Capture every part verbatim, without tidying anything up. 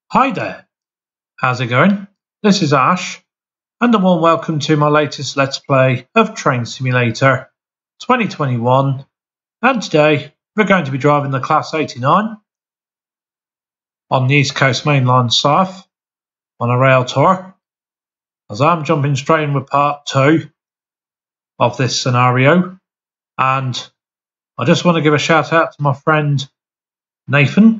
Hi there, how's it going? This is Ash, and a warm welcome to my latest Let's Play of Train Simulator twenty twenty-one, and today we're going to be driving the Class eighty-nine on the East Coast Main Line South on a rail tour, as I'm jumping straight in with part two of this scenario, and I just want to give a shout out to my friend Nathan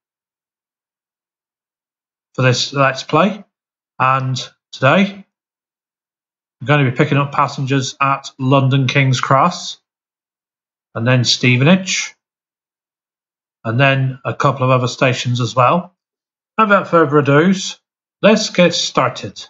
for this Let's Play. And today we're going to be picking up passengers at London King's Cross, and then Stevenage, and then a couple of other stations as well. And without further ado, let's get started.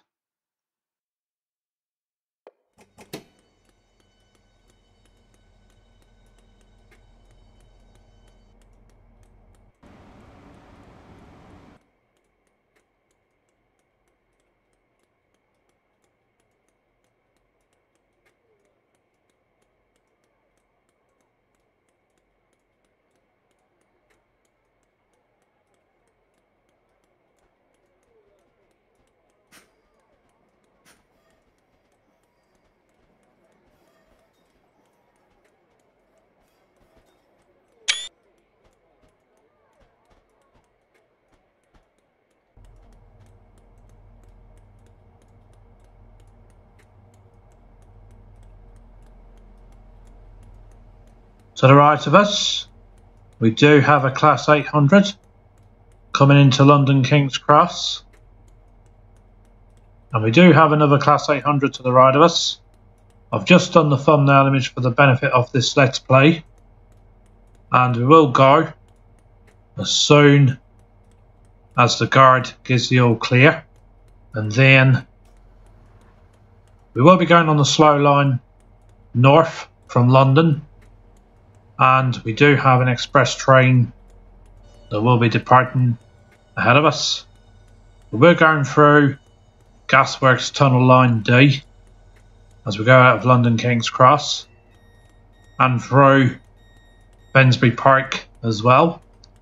To the right of us, we do have a Class eight hundred coming into London King's Cross, and we do have another Class eight hundred to the right of us. I've just done the thumbnail image for the benefit of this Let's Play, and we will go as soon as the guard gives the all clear, and then we will be going on the slow line north from London. And we do have an express train that will be departing ahead of us. We're going through Gasworks Tunnel Line D as we go out of London King's Cross, and through Finsbury Park as well.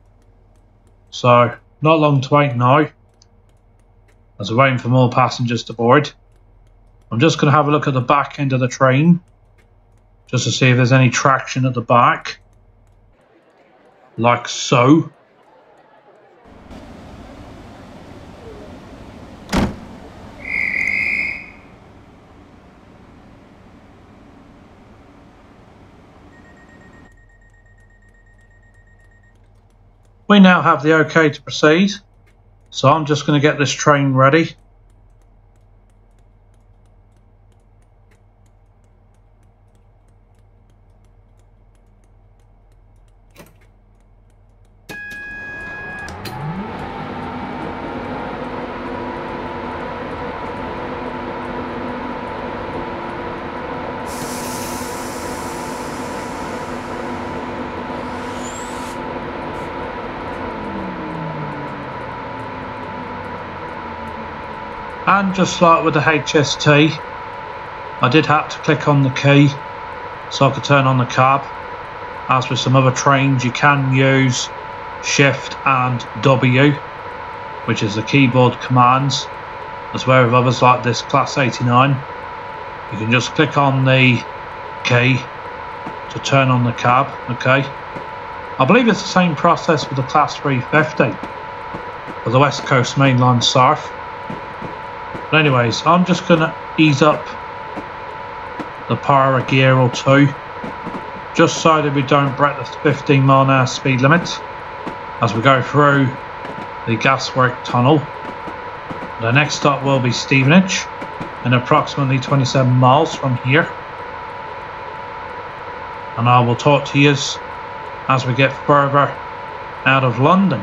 So not long to wait now, as we're waiting for more passengers to board. I'm just going to have a look at the back end of the train, just to see if there's any traction at the back, like so. We now have the OK to proceed, so I'm just going to get this train ready. And just like with the H S T, I did have to click on the key so I could turn on the cab. As with some other trains, you can use Shift and W, which is the keyboard commands, as well with others like this Class eighty-nine. You can just click on the key to turn on the cab. Okay, I believe it's the same process with the Class three fifty for the West Coast Main Line South. But anyways, I'm just going to ease up the power a gear or two, just so that we don't break the fifteen mile an hour speed limit as we go through the Gasworks Tunnel. The next stop will be Stevenage, and approximately twenty-seven miles from here. And I will talk to you as we get further out of London.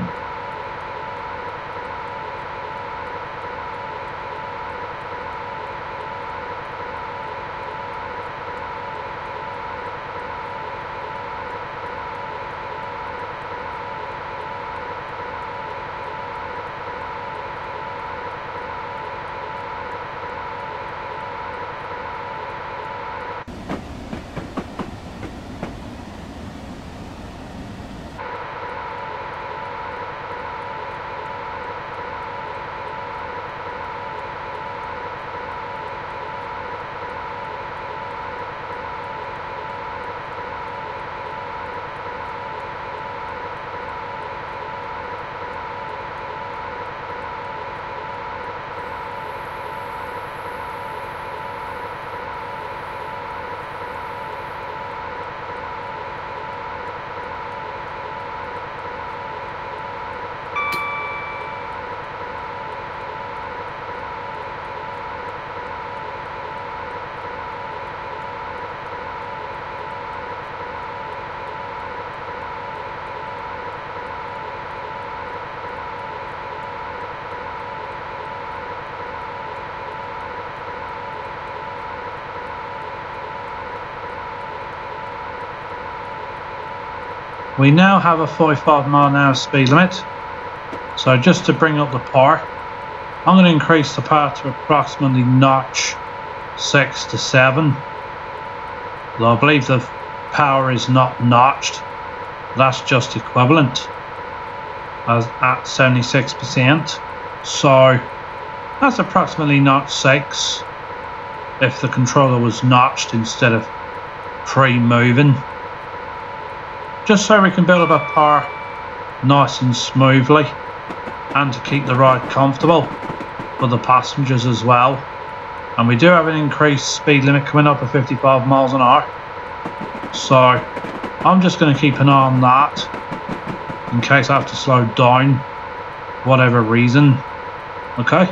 We now have a forty-five mile an hour speed limit, so just to bring up the power, I'm going to increase the power to approximately notch six to seven. Though I believe the power is not notched, that's just equivalent as at seventy-six percent. So that's approximately notch six if the controller was notched instead of pre-moving. Just so we can build up our power nice and smoothly and to keep the ride comfortable for the passengers as well. And we do have an increased speed limit coming up at fifty-five miles an hour. So I'm just going to keep an eye on that in case I have to slow down for whatever reason. Okay.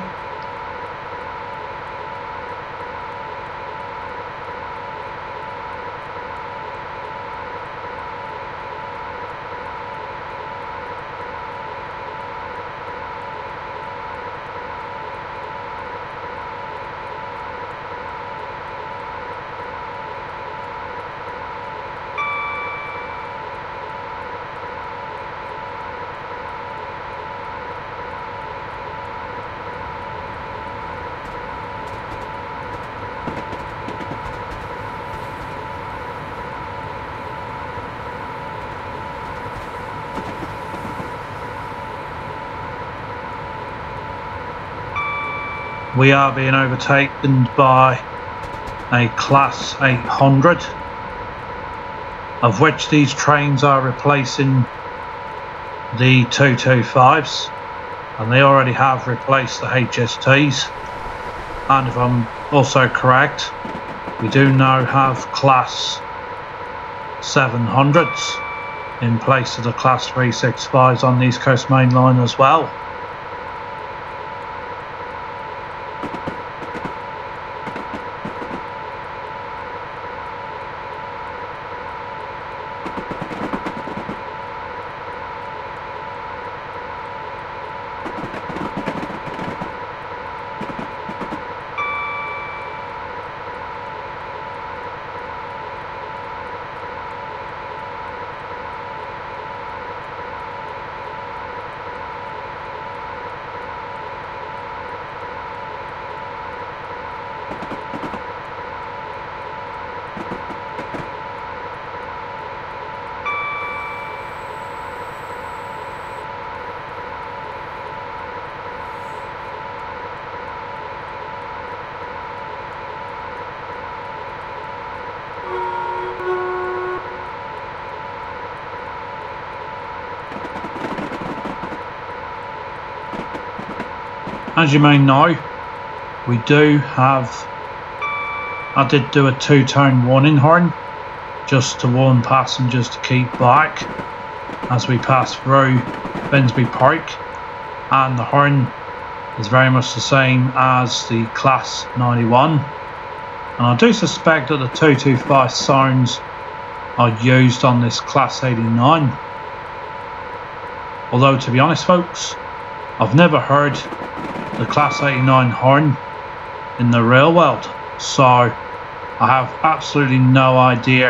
We are being overtaken by a Class eight hundred, of which these trains are replacing the two twenty-fives, and they already have replaced the H S Ts. And if I'm also correct, we do now have Class seven hundreds in place of the Class three sixty-fives on the East Coast Main Line as well. As you may know, we do have, I did do a two-tone warning horn just to warn passengers to keep back as we pass through Finsbury Park, and the horn is very much the same as the Class ninety-one, and I do suspect that the two twenty-five sounds are used on this Class eighty-nine, although to be honest folks, I've never heard the Class eighty-nine horn in the real world, so I have absolutely no idea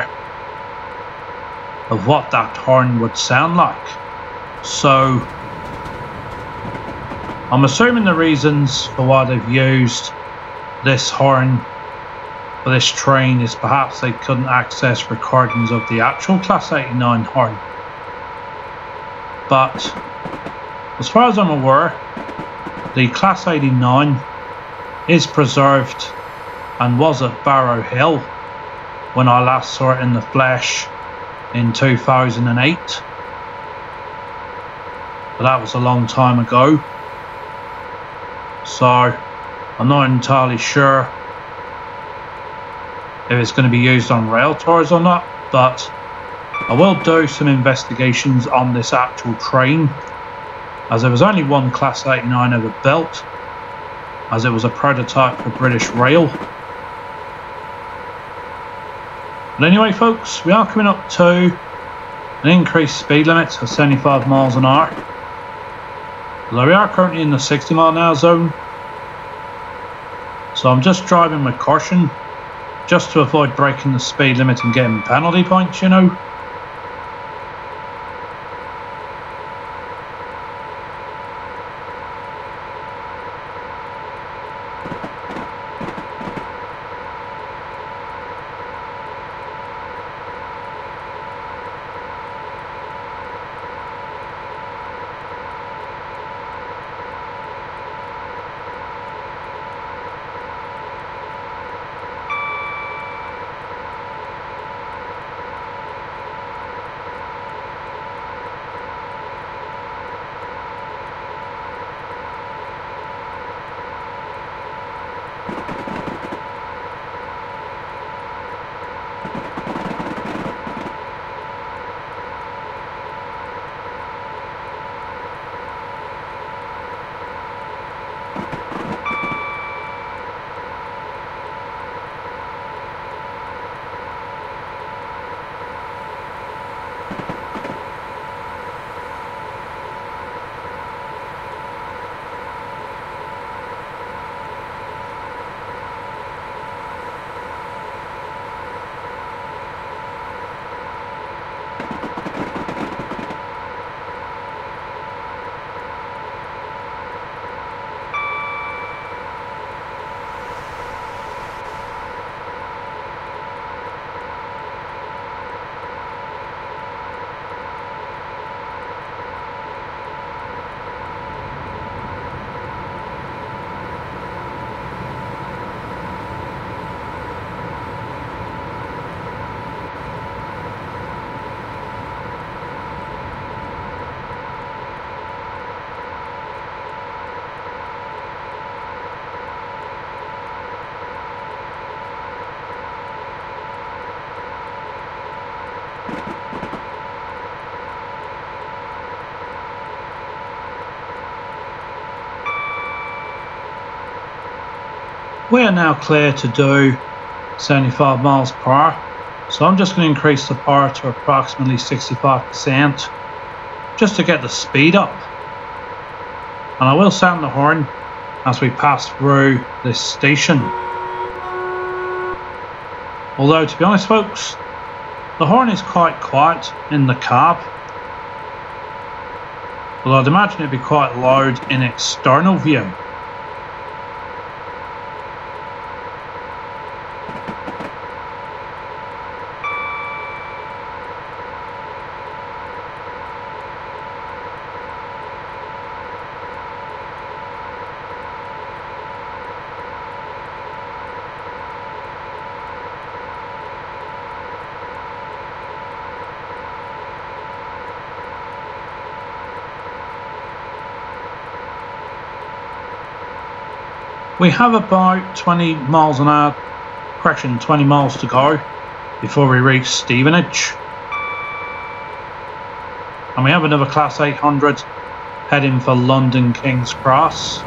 of what that horn would sound like. So I'm assuming the reasons for why they've used this horn for this train is perhaps they couldn't access recordings of the actual Class eighty-nine horn. But as far as I'm aware, the Class eighty-nine is preserved and was at Barrow Hill when I last saw it in the flesh in two thousand eight. But that was a long time ago, so I'm not entirely sure if it's going to be used on rail tours or not, but I will do some investigations on this actual train, as there was only one Class eighty-nine ever built, as it was a prototype for British Rail. But anyway folks, we are coming up to an increased speed limit of seventy-five miles an hour. Although we are currently in the sixty mile an hour zone, so I'm just driving with caution, just to avoid breaking the speed limit and getting penalty points, you know. We are now clear to do seventy-five miles per hour, so I'm just going to increase the power to approximately sixty-five percent just to get the speed up, and I will sound the horn as we pass through this station. Although, to be honest folks, the horn is quite quiet in the cab, but I'd imagine it'd be quite loud in external view. We have about twenty miles an hour, correction, twenty miles to go before we reach Stevenage. And we have another Class eight hundred heading for London King's Cross.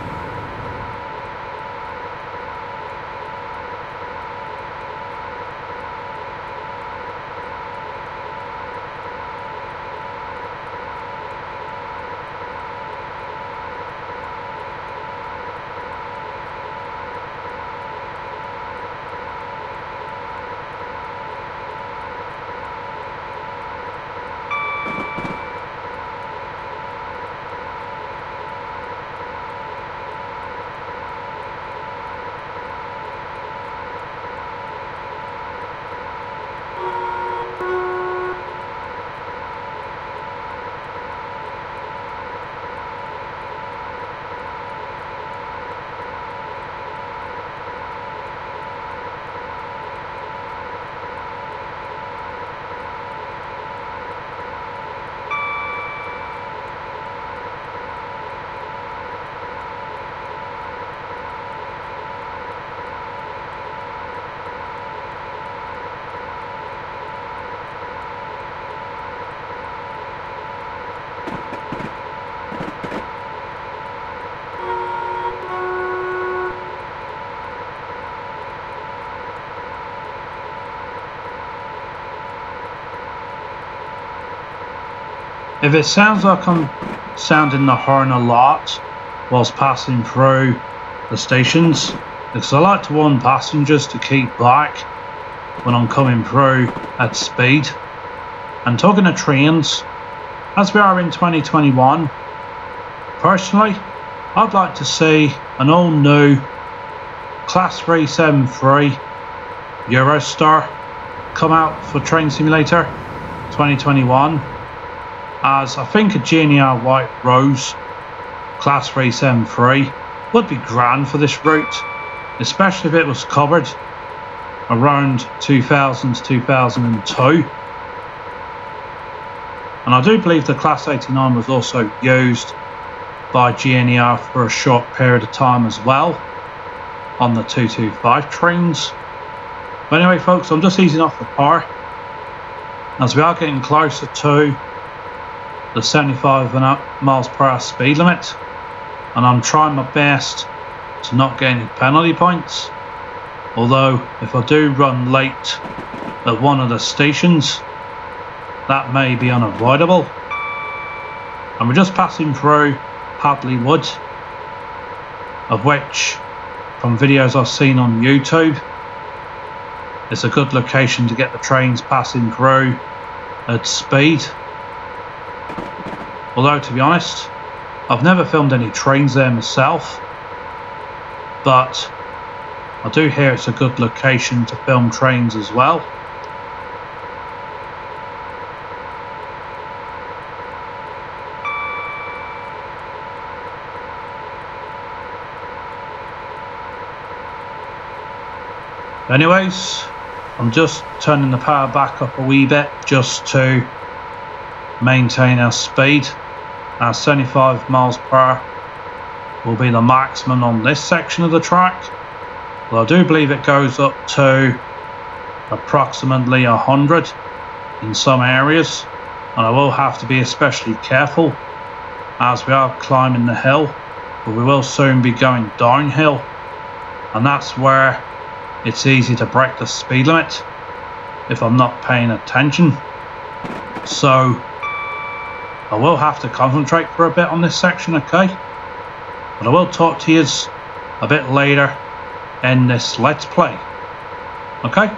If it sounds like I'm sounding the horn a lot whilst passing through the stations, because I like to warn passengers to keep back when I'm coming through at speed. And talking of trains, as we are in twenty twenty-one, personally, I'd like to see an all new Class three seventy-three Eurostar come out for Train Simulator twenty twenty-one. As I think a G N E R White Rose Class three seventy-three would be grand for this route, especially if it was covered around two thousand to two thousand two. And I do believe the Class eighty-nine was also used by G N E R for a short period of time as well on the two twenty-five trains. But anyway folks, I'm just easing off the power as we are getting closer to the seventy-five miles per hour speed limit, and I'm trying my best to not get any penalty points, although if I do run late at one of the stations that may be unavoidable. And we're just passing through Hadley Wood, of which from videos I've seen on YouTube it's a good location to get the trains passing through at speed. Although, to be honest, I've never filmed any trains there myself, but I do hear it's a good location to film trains as well. Anyways, I'm just turning the power back up a wee bit just to maintain our speed. Our seventy-five miles per hour will be the maximum on this section of the track, but I do believe it goes up to approximately one hundred in some areas, and I will have to be especially careful as we are climbing the hill, but we will soon be going downhill and that's where it's easy to break the speed limit if I'm not paying attention. So I will have to concentrate for a bit on this section, okay? But I will talk to you a bit later in this Let's Play, okay?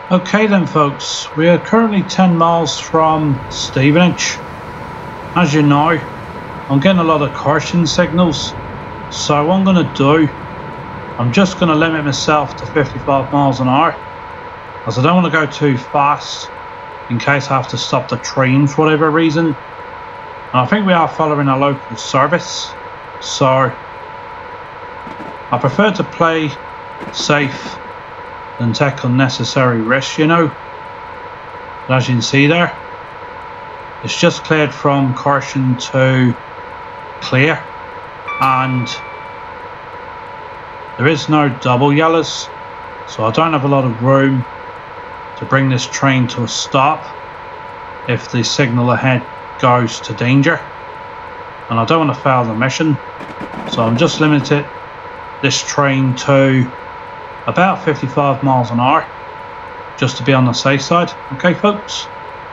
Okay then folks, we are currently ten miles from Stevenage. As you know, I'm getting a lot of caution signals, so what I'm going to do, I'm just going to limit myself to fifty-five miles an hour, as I don't want to go too fast in case I have to stop the train for whatever reason. And I think we are following a local service, so I prefer to play safe than take unnecessary risks, you know. But as you can see there, it's just cleared from caution to clear, and there is no double yellows, so I don't have a lot of room to bring this train to a stop if the signal ahead goes to danger, and I don't want to fail the mission, so I'm just limited this train to about fifty-five miles an hour just to be on the safe side. Okay folks.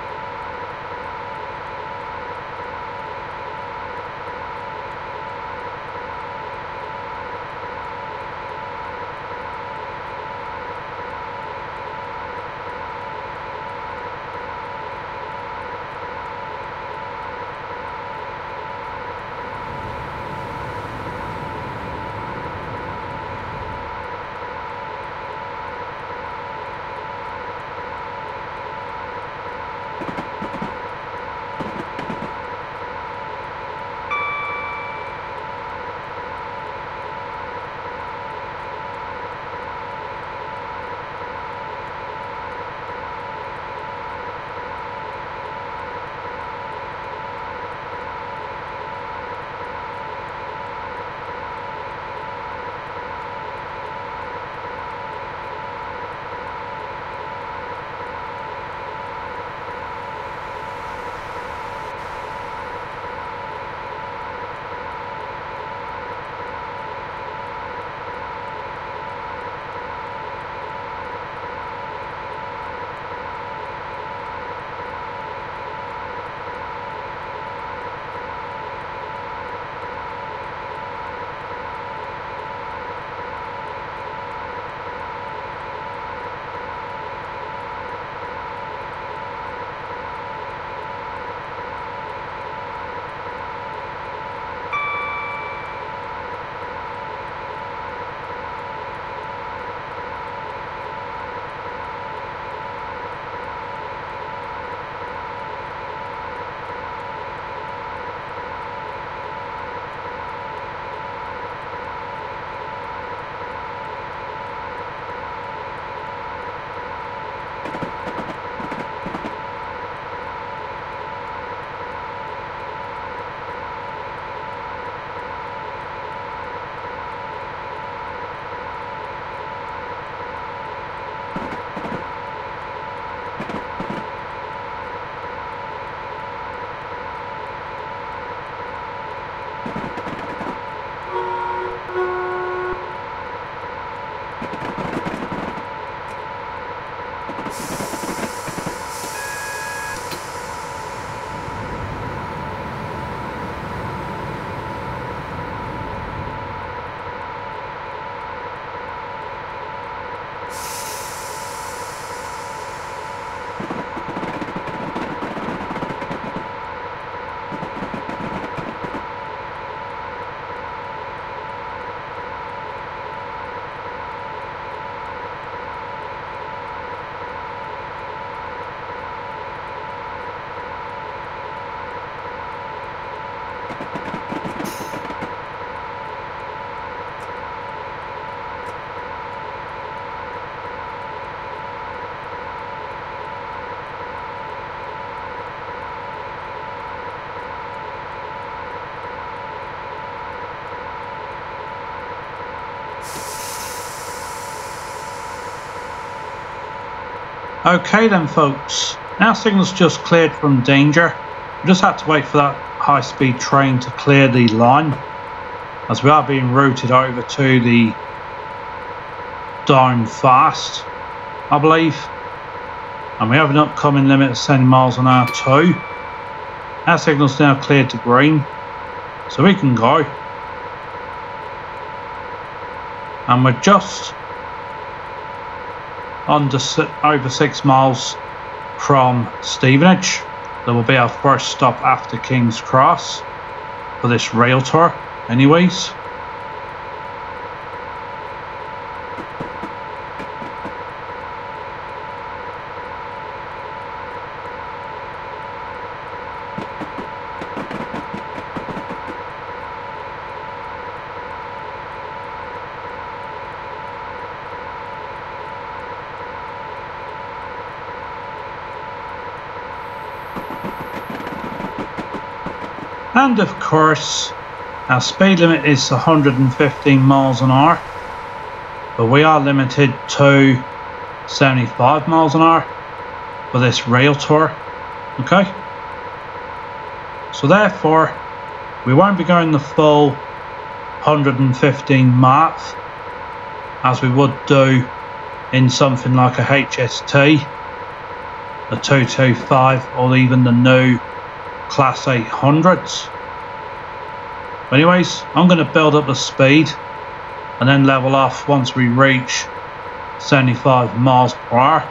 Okay then folks, our signal's just cleared from danger. We just had to wait for that high speed train to clear the line, as we are being routed over to the down fast, I believe, and we have an upcoming limit of seventy miles an hour too. Our signal's now cleared to green, so we can go, and we're just under over six miles from Stevenage. That will be our first stop after King's Cross for this rail tour anyways. And of course, our speed limit is one hundred fifteen miles an hour, but we are limited to seventy-five miles an hour for this rail tour. Okay, so therefore we won't be going the full one hundred fifteen math as we would do in something like a H S T, a two twenty-five, or even the new Class eight hundreds. Anyways, I'm going to build up the speed and then level off once we reach seventy-five miles per hour.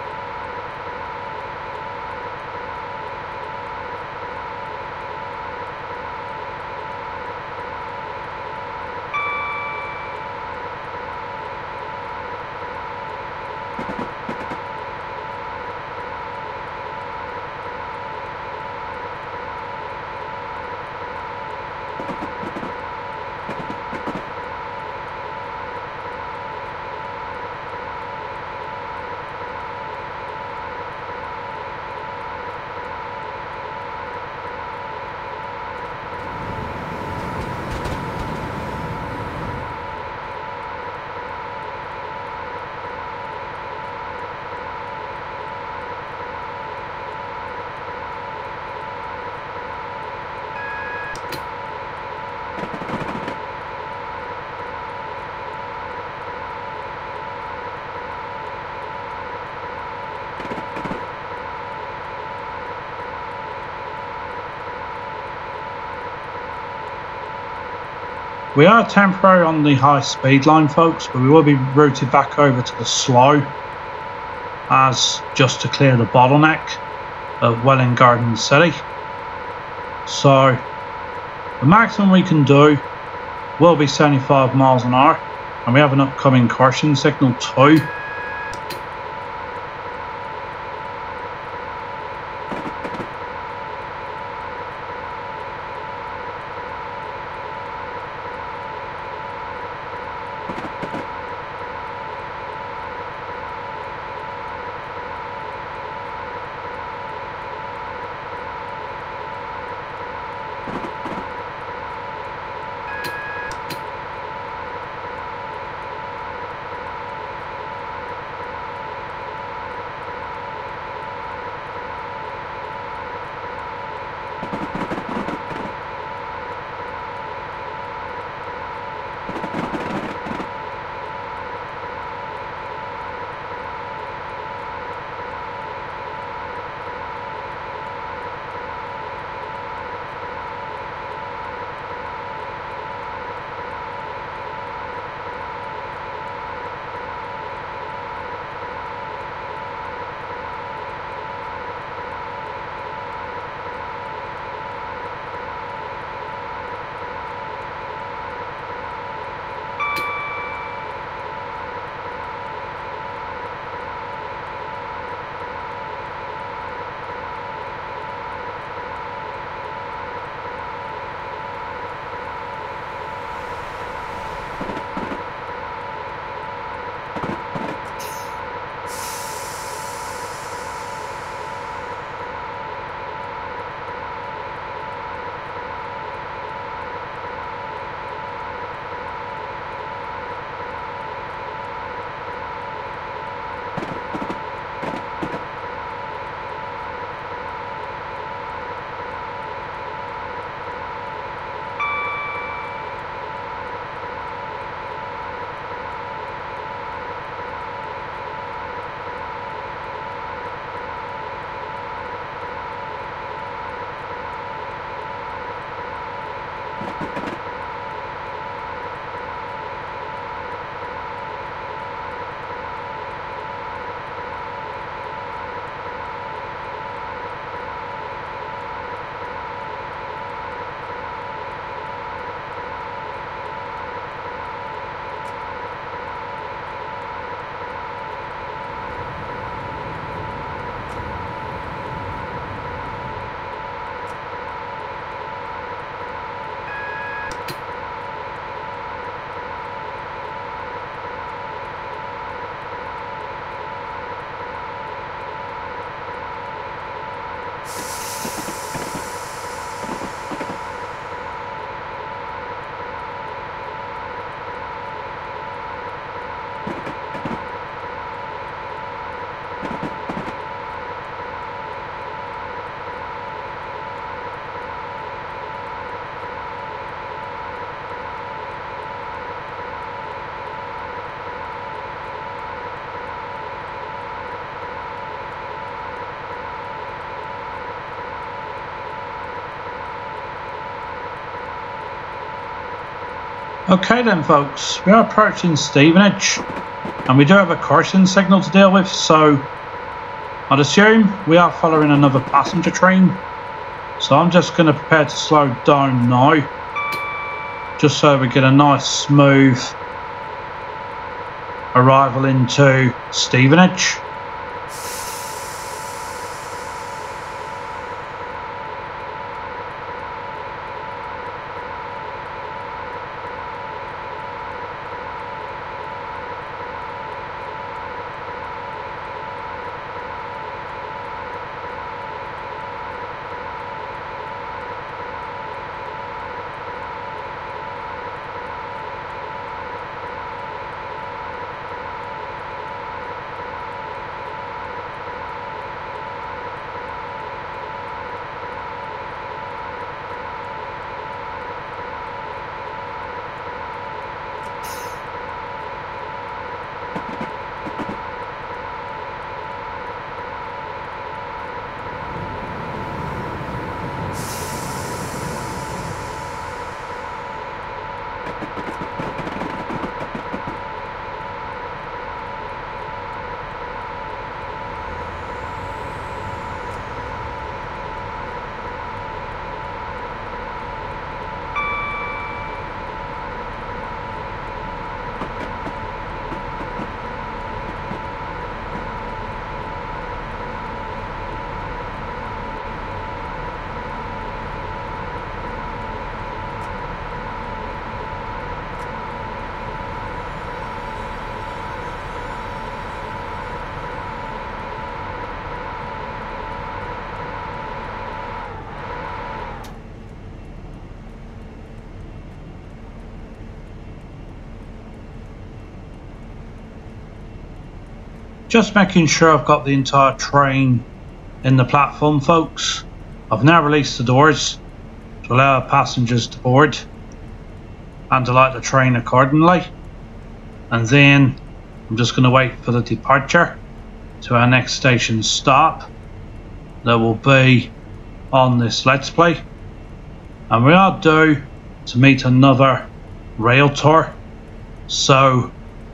We are temporary on the high speed line, folks, but we will be routed back over to the slow as just to clear the bottleneck of Welwyn Garden City. So the maximum we can do will be seventy-five miles an hour, and we have an upcoming caution signal too. Okay then folks, we are approaching Stevenage and we do have a crossing signal to deal with, so I'd assume we are following another passenger train. So I'm just going to prepare to slow down now, just so we get a nice smooth arrival into Stevenage. Just making sure I've got the entire train in the platform, folks. I've now released the doors to allow passengers to board and to light the train accordingly. And then I'm just going to wait for the departure to our next station stop. That will be on this Let's Play. And we are due to meet another Railtour. So,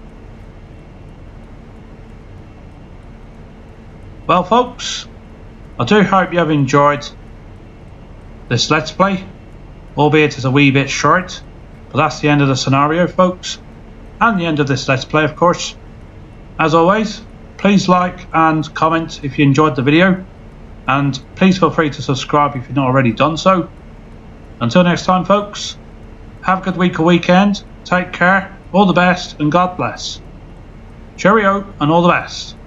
well folks, I do hope you have enjoyed this Let's Play, albeit it's a wee bit short, but that's the end of the scenario folks, and the end of this Let's Play of course. As always, please like and comment if you enjoyed the video, and please feel free to subscribe if you've not already done so. Until next time folks, have a good week or weekend, take care, all the best and God bless. Cheerio and all the best.